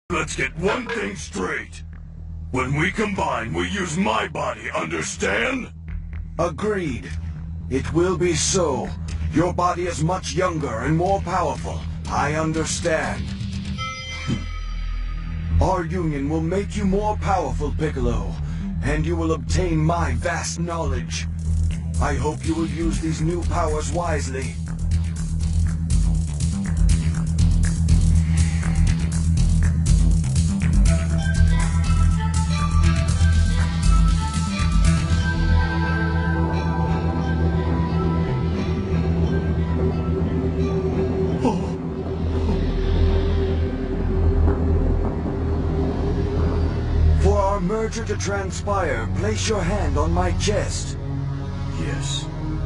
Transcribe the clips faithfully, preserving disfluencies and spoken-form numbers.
Let's get one thing straight. When we combine, we use my body, understand? Agreed. It will be so. Your body is much younger and more powerful. I understand. Our union will make you more powerful, Piccolo, and you will obtain my vast knowledge. I hope you will use these new powers wisely. For our merger to transpire, place your hand on my chest. Yes.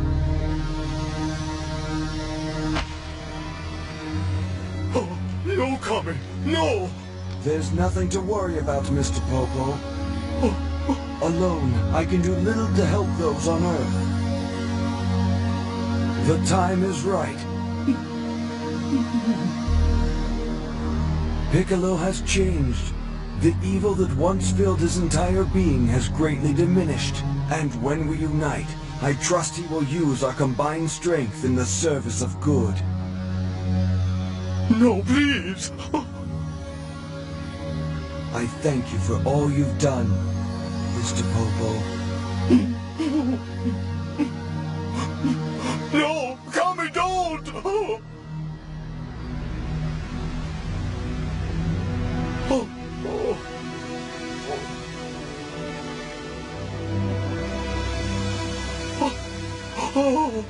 Oh, no, Kami, no! There's nothing to worry about, Mister Popo. Alone, I can do little to help those on Earth. The time is right. Piccolo has changed. The evil that once filled his entire being has greatly diminished. And when we unite, I trust he will use our combined strength in the service of good. No, please! I thank you for all you've done, Mister Popo. No! Kami, don't! Oh. Oh. Oh. Oh.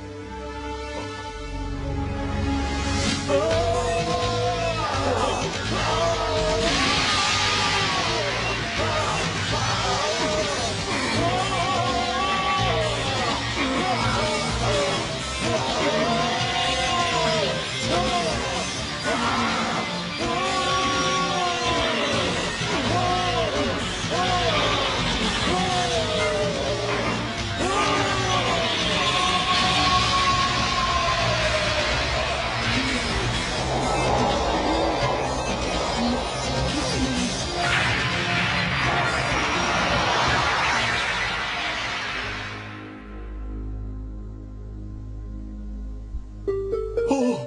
Oh.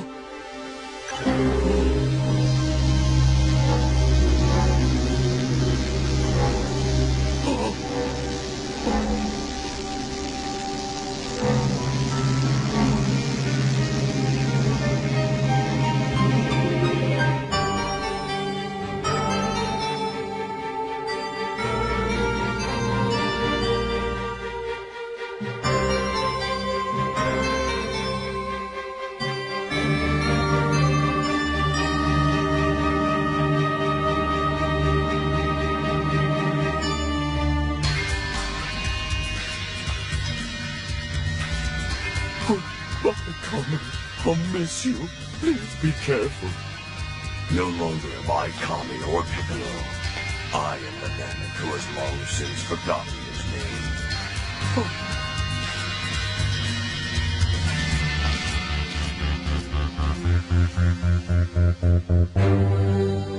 Goodbye, Kami. I'll miss you. Please be careful. No longer am I Kami or Piccolo. I am the man who has long since forgotten his name.